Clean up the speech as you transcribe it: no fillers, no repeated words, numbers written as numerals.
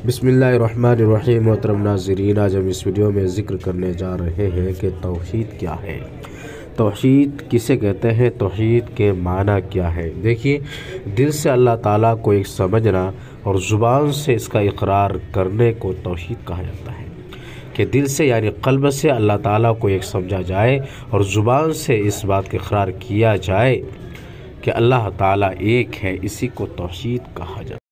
बिस्मिल्लाहिर्रहमानिर्रहीम। मोहतरम नाज़रीन, आज हम इस वीडियो में ज़िक्र करने जा रहे हैं कि तौहीद क्या है, तौहीद किसे कहते हैं, तौहीद के माना क्या है। देखिए, दिल से अल्लाह ताला को एक समझना और ज़ुबान से इसका इकरार करने को तौहीद कहा जाता है कि दिल से यानी क़ल्ब से अल्लाह ताला को एक समझा जाए और ज़ुबान से इस बात का इकरार किया जाए कि अल्लाह ताला एक है। इसी को तौहीद कहा जाता है।